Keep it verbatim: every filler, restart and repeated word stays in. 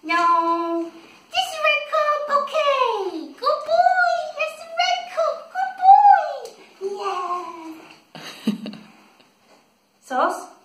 No. This is red cup. Okay. Good boy. That's the red cup. Good boy. Yeah. Sauce?